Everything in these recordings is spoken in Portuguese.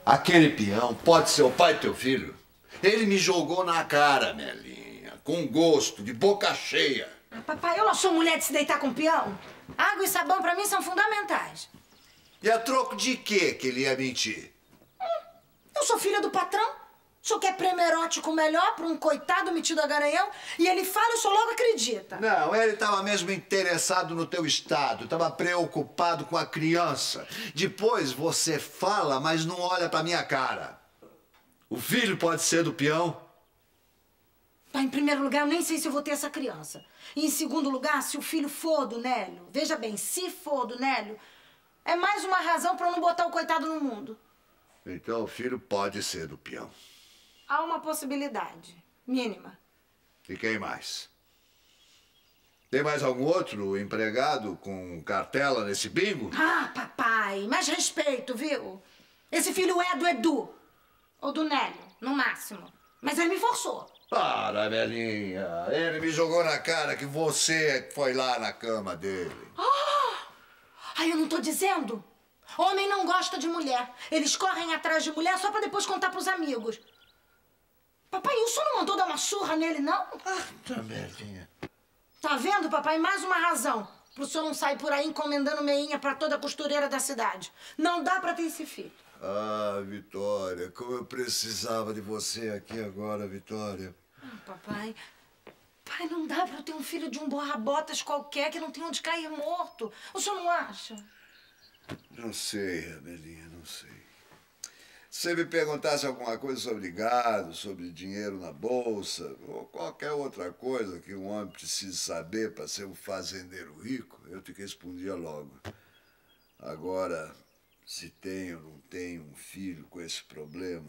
Aquele peão pode ser o pai do teu filho? Ele me jogou na cara, Melinha, com gosto, de boca cheia. Papai, eu não sou mulher de se deitar com peão. Água e sabão pra mim são fundamentais. E a troco de quê que ele ia mentir? Eu sou filha do patrão. O senhor quer prêmio erótico melhor pra um coitado metido a garanhão? E ele fala, o senhor logo acredita. Não, ele estava mesmo interessado no teu estado, estava preocupado com a criança. Depois você fala, mas não olha pra minha cara. O filho pode ser do peão? Tá, em primeiro lugar, eu nem sei se eu vou ter essa criança. E em segundo lugar, se o filho for do Nélio, veja bem, se for do Nélio, é mais uma razão pra eu não botar o coitado no mundo. Então o filho pode ser do peão. Há uma possibilidade, mínima. E quem mais? Tem mais algum outro empregado com cartela nesse bingo? Ah, papai, mais respeito, viu? Esse filho é do Edu. Ou do Nélio, no máximo. Mas ele me forçou. Para, velhinha. Ele me jogou na cara que você foi lá na cama dele. Ai, eu não tô dizendo. Homem não gosta de mulher. Eles correm atrás de mulher só pra depois contar pros amigos. Papai, o senhor não mandou dar uma surra nele, não? Tá, velhinha. Tá vendo, papai? Mais uma razão pro senhor não sair por aí encomendando meinha pra toda costureira da cidade. Não dá pra ter esse filho. Ah, Vitória, como eu precisava de você aqui agora, Vitória. Papai, pai, não dá pra eu ter um filho de um borra-botas qualquer que não tem onde cair morto. O senhor não acha? Não sei, Amelinha, não sei. Se você me perguntasse alguma coisa sobre gado, sobre dinheiro na bolsa, ou qualquer outra coisa que um homem precise saber para ser um fazendeiro rico, eu te respondia logo. Agora, se tenho ou não tenho um filho com esse problema,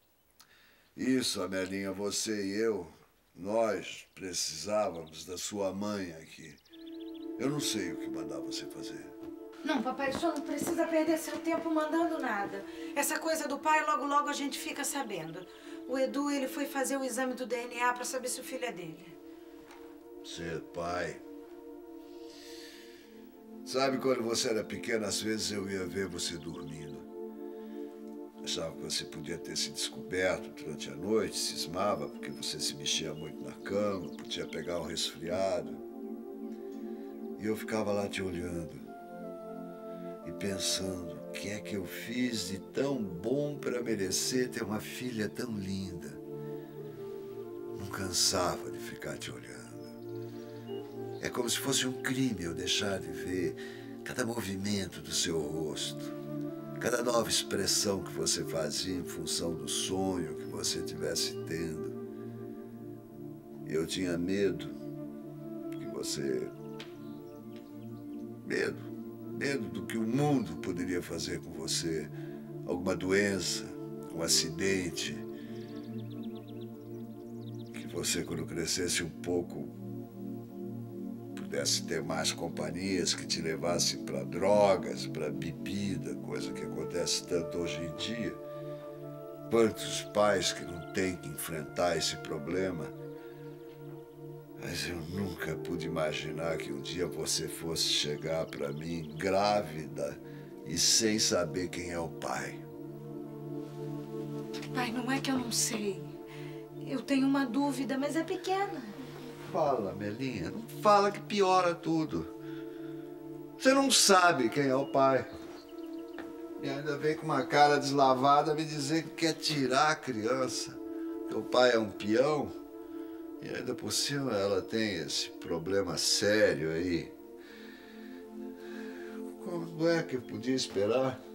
isso, Amelinha, você e eu, nós precisávamos da sua mãe aqui. Eu não sei o que mandar você fazer. Não, papai, o senhor não precisa perder seu tempo mandando nada. Essa coisa do pai, logo, logo a gente fica sabendo. O Edu, ele foi fazer o exame do DNA pra saber se o filho é dele. Ser pai. Sabe, quando você era pequena, às vezes eu ia ver você dormindo. Achava que você podia ter se descoberto durante a noite, cismava porque você se mexia muito na cama, podia pegar um resfriado. E eu ficava lá te olhando e pensando, o que é que eu fiz de tão bom para merecer ter uma filha tão linda? Não cansava de ficar te olhando. É como se fosse um crime eu deixar de ver cada movimento do seu rosto, cada nova expressão que você fazia em função do sonho que você estivesse tendo. Eu tinha medo que você... Medo do que o mundo poderia fazer com você. Alguma doença, um acidente. Que você, quando crescesse um pouco, pudesse ter mais companhias que te levassem para drogas, para bebida, coisa que acontece tanto hoje em dia. Quantos pais que não têm que enfrentar esse problema? Mas eu nunca pude imaginar que um dia você fosse chegar para mim grávida e sem saber quem é o pai. Pai, não é que eu não sei. Eu tenho uma dúvida, mas é pequena. Fala, Melinha, não fala que piora tudo. Você não sabe quem é o pai. E ainda vem com uma cara deslavada me dizer que quer tirar a criança. Que o pai é um peão. E ainda por cima ela tem esse problema sério aí. Como é que eu podia esperar?